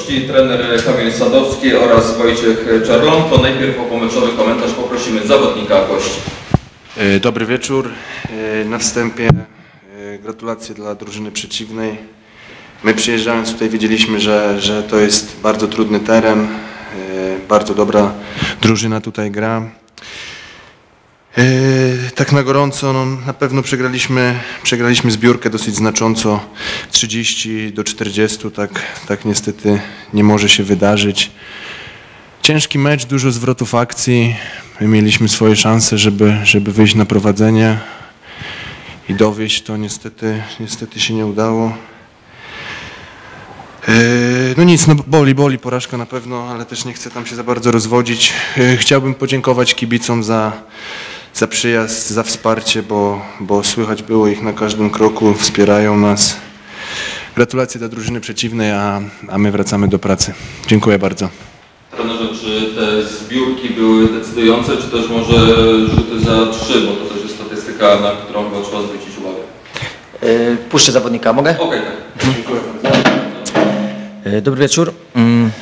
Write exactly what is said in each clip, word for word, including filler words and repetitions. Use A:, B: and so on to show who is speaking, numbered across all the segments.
A: gości, trener Kamil Sadowski oraz Wojciech Czarlonko. Najpierw o pomeczowy komentarz poprosimy zawodnika gości.
B: Dobry wieczór. Na wstępie gratulacje dla drużyny przeciwnej. My przyjeżdżając tutaj wiedzieliśmy, że, że to jest bardzo trudny teren, bardzo dobra drużyna tutaj gra. Tak na gorąco, no, na pewno przegraliśmy, przegraliśmy zbiórkę dosyć znacząco, trzydzieści do czterdziestu, tak, tak niestety nie może się wydarzyć. Ciężki mecz, dużo zwrotów akcji, my mieliśmy swoje szanse, żeby, żeby wyjść na prowadzenie i dowieść, to niestety, niestety się nie udało. No nic, no boli, boli porażka na pewno, ale też nie chcę tam się za bardzo rozwodzić. Chciałbym podziękować kibicom za, za przyjazd, za wsparcie, bo, bo słychać było ich na każdym kroku, wspierają nas. Gratulacje dla drużyny przeciwnej, a, a my wracamy do pracy. Dziękuję bardzo.
A: Trenerze, czy te zbiórki były decydujące, czy też może rzuty za trzy, bo to też jest statystyka, na którą chyba trzeba zwrócić uwagę?
C: Yy, puszczę zawodnika, mogę?
A: Okej, okay, tak. Dziękuję bardzo.
C: Yy, dobry wieczór. Mm.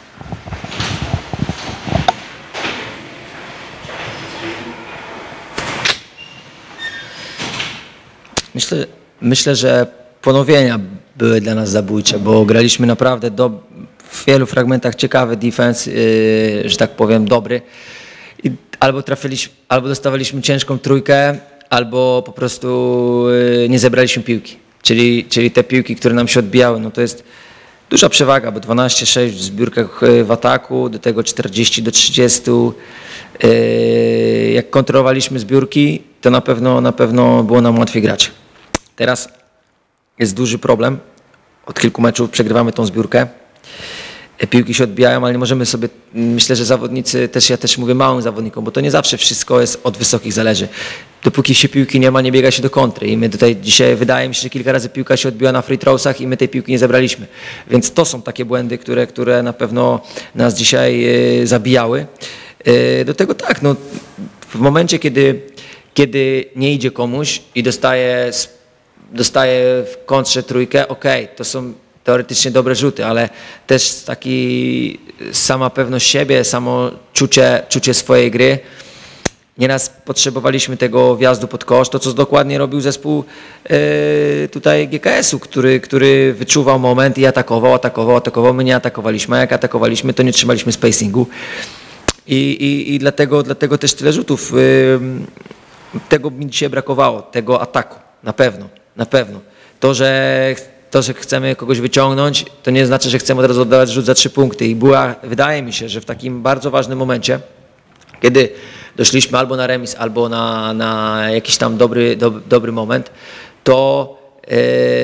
C: Myślę, myślę, że ponowienia były dla nas zabójcze, bo graliśmy naprawdę do, w wielu fragmentach ciekawy defense, yy, że tak powiem dobry. I albo trafiliśmy, albo dostawaliśmy ciężką trójkę, albo po prostu yy, nie zebraliśmy piłki. Czyli, czyli te piłki, które nam się odbijały, no to jest duża przewaga, bo dwanaście sześć w zbiórkach w ataku, do tego czterdzieści do trzydziestu. Yy, jak kontrolowaliśmy zbiórki, to na pewno, na pewno było nam łatwiej grać. Teraz jest duży problem. Od kilku meczów przegrywamy tą zbiórkę. Piłki się odbijają, ale nie możemy sobie, myślę, że zawodnicy, też ja też mówię małym zawodnikom, bo to nie zawsze wszystko jest od wysokich zależy. Dopóki się piłki nie ma, nie biega się do kontry i my tutaj dzisiaj, wydaje mi się, że kilka razy piłka się odbiła na free throwsach i my tej piłki nie zebraliśmy. Więc to są takie błędy, które, które na pewno nas dzisiaj y, zabijały. Y, do tego tak, no, w momencie, kiedy, kiedy nie idzie komuś i dostaje, dostaje w kontrze trójkę, okej, okay, to są teoretycznie dobre rzuty, ale też taki sama pewność siebie, samo czucie, czucie swojej gry. Nieraz potrzebowaliśmy tego wjazdu pod kosz, to co dokładnie robił zespół yy, tutaj G K S-u, który, który wyczuwał moment i atakował, atakował, atakował. My nie atakowaliśmy, a jak atakowaliśmy, to nie trzymaliśmy spacingu. I, i, i dlatego, dlatego też tyle rzutów. Yy, tego mi dzisiaj brakowało, tego ataku, na pewno, na pewno. To, że To, że chcemy kogoś wyciągnąć, to nie znaczy, że chcemy od razu oddawać rzut za trzy punkty. I była, wydaje mi się, że w takim bardzo ważnym momencie, kiedy doszliśmy albo na remis, albo na, na jakiś tam dobry, do, dobry moment, to yy,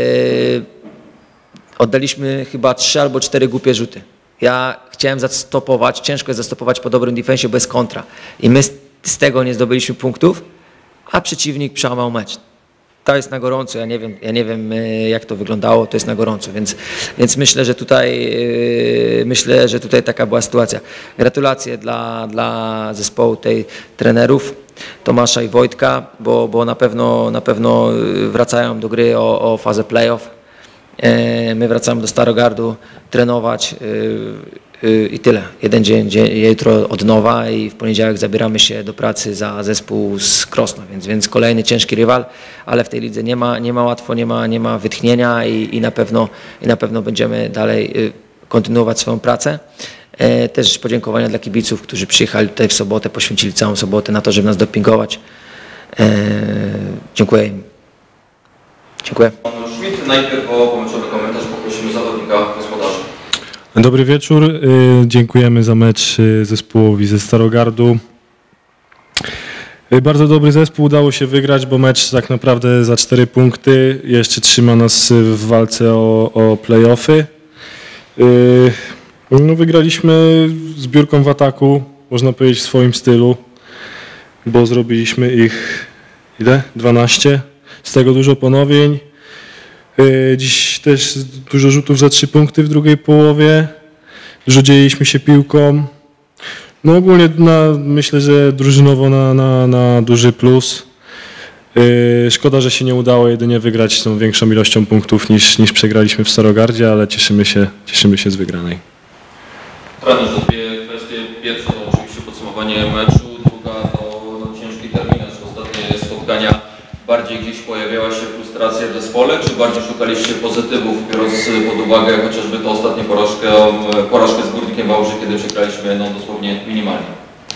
C: oddaliśmy chyba trzy albo cztery głupie rzuty. Ja chciałem zastopować, ciężko jest zastopować po dobrym defensie bez kontra. I my z, z tego nie zdobyliśmy punktów, a przeciwnik przełamał mecz. To jest na gorąco, ja nie wiem, ja nie wiem jak to wyglądało, to jest na gorąco, więc, więc myślę, że tutaj myślę, że tutaj taka była sytuacja. Gratulacje dla, dla zespołu tej trenerów Tomasza i Wojtka, bo, bo na pewno na pewno wracają do gry o, o fazę playoff. My wracamy do Starogardu trenować i tyle. Jeden dzień, dzień, jutro od nowa i w poniedziałek zabieramy się do pracy za zespół z Krosna, więc, więc kolejny ciężki rywal, ale w tej lidze nie ma, nie ma łatwo, nie ma, nie ma wytchnienia i, i, na pewno, i na pewno będziemy dalej kontynuować swoją pracę. Też podziękowania dla kibiców, którzy przyjechali tutaj w sobotę, poświęcili całą sobotę na to, żeby nas dopingować. Dziękuję im. Dziękuję.
A: Pan Schmidt, najpierw o pomeczowy komentarz poprosimy zawodnika gospodarza.
D: Dobry wieczór, dziękujemy za mecz zespołowi ze Starogardu. Bardzo dobry zespół, udało się wygrać, bo mecz tak naprawdę za cztery punkty jeszcze trzyma nas w walce o, o play-offy. No, wygraliśmy zbiórką w ataku, można powiedzieć w swoim stylu, bo zrobiliśmy ich ile? dwanaście, z tego dużo ponowień. Dziś też dużo rzutów za trzy punkty w drugiej połowie. Dużo dzieliliśmy się piłką. No ogólnie na, myślę, że drużynowo na, na, na duży plus. Szkoda, że się nie udało jedynie wygrać tą większą ilością punktów niż, niż przegraliśmy w Starogardzie, ale cieszymy się, cieszymy się z wygranej.
A: Trenerze, dwie kwestie. Pierwsza to oczywiście podsumowanie meczu, druga to no, ciężki terminarz. Ostatnie spotkania bardziej gdzieś pojawiała się frustracja w zespole, czy bardziej szukaliście pozytywów, biorąc pod uwagę chociażby tę ostatnią porażkę, porażkę z Górnikiem Wałbrzych, kiedy przegraliśmy no, dosłownie minimalnie?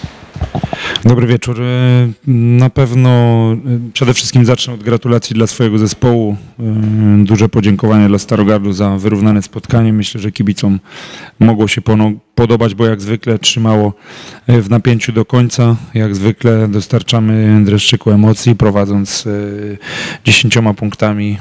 E: Dobry wieczór. Na pewno przede wszystkim zacznę od gratulacji dla swojego zespołu. Duże podziękowanie dla Starogardu za wyrównane spotkanie. Myślę, że kibicom mogło się podobać, bo jak zwykle trzymało w napięciu do końca. Jak zwykle dostarczamy dreszczyku emocji, prowadząc dziesięcioma punktami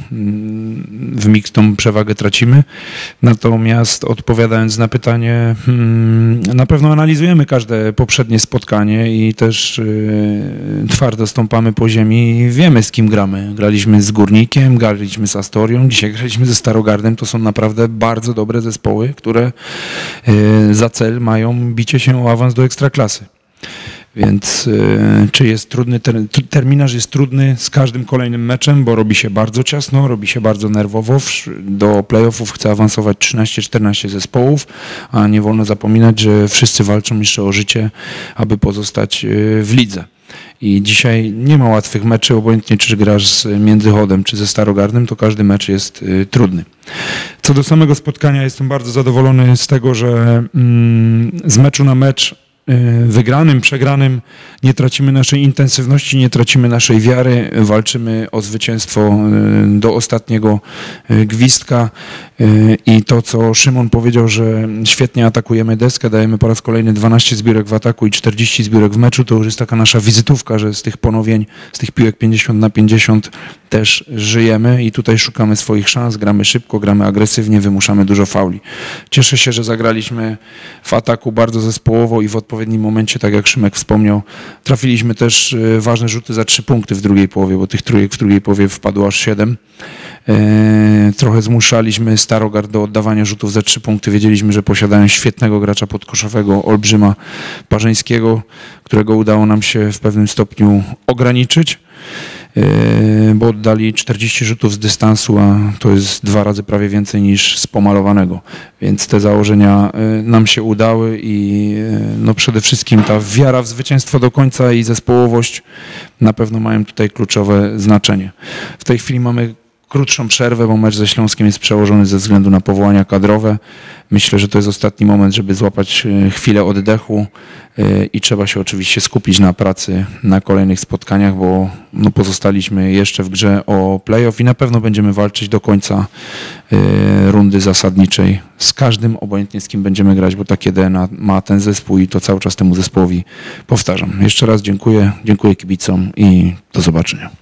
E: w mixtą przewagę tracimy. Natomiast odpowiadając na pytanie, na pewno analizujemy każde poprzednie spotkanie i też twardo stąpamy po ziemi i wiemy, z kim gramy. Graliśmy z Górnikiem, graliśmy z Astorią, dzisiaj graliśmy ze Starogardem. To są naprawdę bardzo dobre zespoły, które za cel mają bicie się o awans do Ekstraklasy. Więc czy jest trudny, terminarz jest trudny z każdym kolejnym meczem, bo robi się bardzo ciasno, robi się bardzo nerwowo. Do playoffów chce awansować trzynaście czternaście zespołów, a nie wolno zapominać, że wszyscy walczą jeszcze o życie, aby pozostać w lidze. I dzisiaj nie ma łatwych meczy, obojętnie czy grasz z Międzychodem, czy ze Starogardem, to każdy mecz jest y, trudny. Co do samego spotkania, jestem bardzo zadowolony z tego, że mm, z meczu na mecz wygranym, przegranym nie tracimy naszej intensywności, nie tracimy naszej wiary, walczymy o zwycięstwo do ostatniego gwizdka i to, co Szymon powiedział, że świetnie atakujemy deskę, dajemy po raz kolejny dwanaście zbiórek w ataku i czterdzieści zbiórek w meczu, to już jest taka nasza wizytówka, że z tych ponowień, z tych piłek pięćdziesiąt na pięćdziesiąt też żyjemy i tutaj szukamy swoich szans, gramy szybko, gramy agresywnie, wymuszamy dużo fauli. Cieszę się, że zagraliśmy w ataku bardzo zespołowo i w odpowiednim momencie, tak jak Szymek wspomniał, trafiliśmy też ważne rzuty za trzy punkty w drugiej połowie, bo tych trójek w drugiej połowie wpadło aż siedem. Trochę zmuszaliśmy Starogard do oddawania rzutów za trzy punkty. Wiedzieliśmy, że posiadają świetnego gracza podkoszowego, Olbrzyma Parzyńskiego, którego udało nam się w pewnym stopniu ograniczyć, bo oddali czterdzieści rzutów z dystansu, a to jest dwa razy prawie więcej niż z pomalowanego. Więc te założenia nam się udały i no przede wszystkim ta wiara w zwycięstwo do końca i zespołowość na pewno mają tutaj kluczowe znaczenie. W tej chwili mamy krótszą przerwę, bo mecz ze Śląskiem jest przełożony ze względu na powołania kadrowe. Myślę, że to jest ostatni moment, żeby złapać chwilę oddechu i trzeba się oczywiście skupić na pracy na kolejnych spotkaniach, bo no pozostaliśmy jeszcze w grze o playoff i na pewno będziemy walczyć do końca rundy zasadniczej z każdym, obojętnie z kim będziemy grać, bo takie D N A ma ten zespół i to cały czas temu zespołowi powtarzam. Jeszcze raz dziękuję, dziękuję kibicom i do zobaczenia.